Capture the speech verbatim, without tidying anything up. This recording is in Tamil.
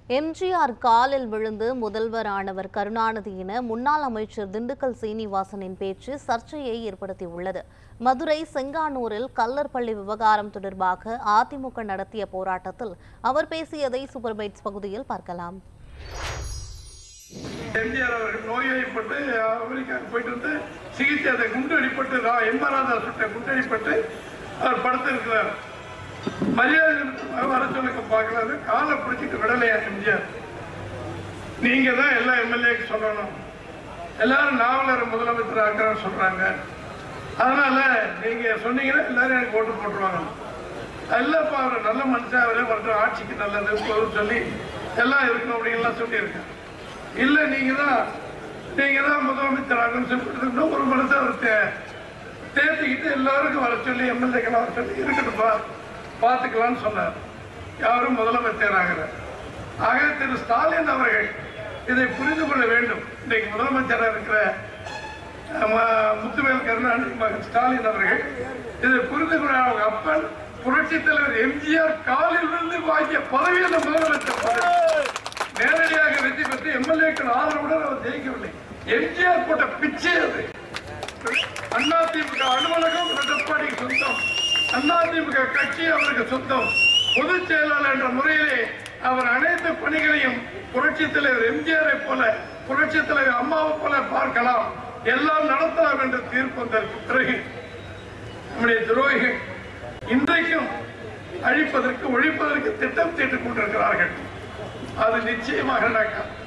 எம்ஜிஆர் காலில் விழுந்து முதல்வரானவர் கருணாநிதி என முன்னாள் அமைச்சர் திண்டுக்கல் சீனிவாசனின் பேச்சு சர்ச்சையை ஏற்படுத்தியுள்ளது. மதுரை செங்கானூரில் கல்லர் பள்ளி விவகாரம் தொடர்பாக அதிமுக நடத்திய போராட்டத்தில் அவர் பேசியதை சூப்பர் பைட்ஸ் பகுதியில் பார்க்கலாம். எம்ஜிஆர் அவர்கள் நோய்வாய்ப்பட்டு அமெரிக்காவுக்கு போயிட்டு வந்து சிகிச்சை அதை குண்டு அடிப்பட்டு எம் ஆர் ராதா சுட்ட குண்டு அடிப்பட்டு அவர் படுத்திருக்கிறார். மரியாதை வர சொல்லுங்க பார்க்கலாது காலை பிடிச்சிட்டு விடலையா எம்ஜிஆர்? நீங்க தான் எல்லா எம்எல்ஏக்கு சொல்லணும். எல்லாரும் நாவலர் முதலமைச்சர் ஆக்கிறான்னு சொல்றாங்க. அதனால நீங்க சொன்னீங்கன்னா எல்லாரும் எனக்கு ஓட்டு போட்டுருவாங்க. இல்லப்பா அவர் நல்ல மனுஷன், அவரே வரட்டும், ஆட்சிக்கு நல்லது சொல்லி எல்லாம் இருக்கணும் அப்படின்லாம் சொல்லியிருக்கேன். இல்ல நீங்க தான் நீங்க தான் முதலமைச்சர் ஆகணும்னு சொல்லிட்டு ஒரு மனுஷன் அவர் தேர்த்திக்கிட்டு எல்லாருக்கும் வர சொல்லி எம்எல்ஏக்கெல்லாம் வர சொல்லி இருக்கட்டும்ப்பா பார்த்துக்கலான்னு சொன்னார். யாரும் முதலமைச்சர் ஆகிறார். ஆக திரு ஸ்டாலின் அவர்கள் இதை புரிந்து கொள்ள வேண்டும். இன்றைக்கு முதலமைச்சராக இருக்கிற முத்துவேல் கருணாநிதி மகன் ஸ்டாலின் அவர்கள் இதை புரிந்து கொள்ள, அவங்க அப்பன் புரட்சி தலைவர் எம்ஜிஆர் காலில் விழுந்து வாங்கிய பதவியில் முதலமைச்சர் நேரடியாக வெற்றி பெற்று எம்எல்ஏக்கள் ஆதரவுடன் அவர் ஜெயிக்கவில்லை. எம்ஜிஆர் போட்ட பிச்சை அது. அதிமுக அலுவலகம் எடப்பாடிக்கு சொந்தம், அதிமுக கட்சி அவருக்கு சொந்தம். பொதுச் செயலாளர் என்ற முறையிலே அவர் அனைத்து பணிகளையும் புரட்சி தலைவர் எம்ஜிஆரை போல புரட்சி தலைவர் அம்மாவை போல பார்க்கலாம், எல்லாம் நடத்தலாம் என்ற தீர்ப்பு வந்ததற்கு பிறகு நம்முடைய துரோகிகள் இன்றைக்கும் அழிப்பதற்கு ஒழிப்பதற்கு திட்டம் தீட்டிக் கொண்டிருக்கிறார்கள். அது நிச்சயமாக நடக்கும்.